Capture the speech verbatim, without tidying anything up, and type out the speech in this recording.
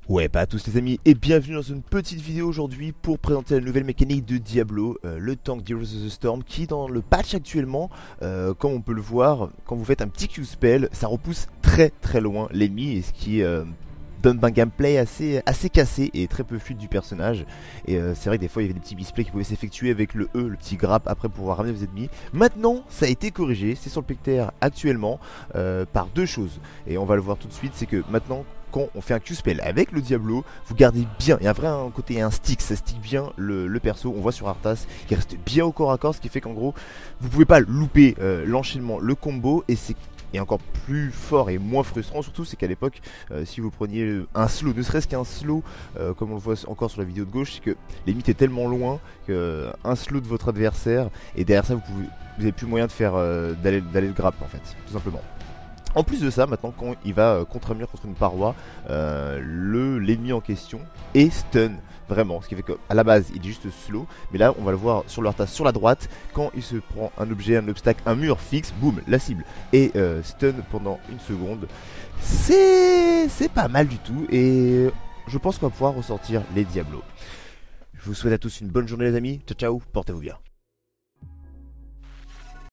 Ouais, pas à tous les amis, et bienvenue dans une petite vidéo aujourd'hui pour présenter la nouvelle mécanique de Diablo, euh, le tank Heroes of the Storm, qui dans le patch actuellement, euh, comme on peut le voir, quand vous faites un petit Q-spell, ça repousse très très loin l'ennemi, et ce qui euh, donne un gameplay assez, assez cassé et très peu fluide du personnage. Et euh, c'est vrai que des fois il y avait des petits misplays qui pouvaient s'effectuer avec le E, le petit grappe après pour pouvoir ramener vos ennemis. Maintenant ça a été corrigé, c'est sur le Picter actuellement, euh, par deux choses, et on va le voir tout de suite. C'est que maintenant, quand on fait un Q-spell avec le Diablo, vous gardez bien, il y a un vrai un côté, un stick, ça stick bien le, le perso. On voit sur Arthas qui reste bien au corps à corps, ce qui fait qu'en gros vous pouvez pas louper euh, l'enchaînement, le combo. Et c'est et encore plus fort et moins frustrant surtout, c'est qu'à l'époque, euh, si vous preniez un slow, ne serait-ce qu'un slow, euh, comme on le voit encore sur la vidéo de gauche, c'est que les limites est tellement loin qu'un slow de votre adversaire, et derrière ça vous pouvez, vous avez plus moyen de faire euh, d'aller d'aller le grappe en fait, tout simplement. En plus de ça, maintenant quand il va euh, contre-mur contre une paroi, euh, le l'ennemi en question est stun, vraiment. Ce qui fait qu'à la base il est juste slow, mais là on va le voir sur leur tasse sur la droite, quand il se prend un objet, un obstacle, un mur fixe, boum, la cible est euh, stun pendant une seconde. C'est c'est pas mal du tout, et je pense qu'on va pouvoir ressortir les Diablos. Je vous souhaite à tous une bonne journée les amis, ciao ciao, portez-vous bien.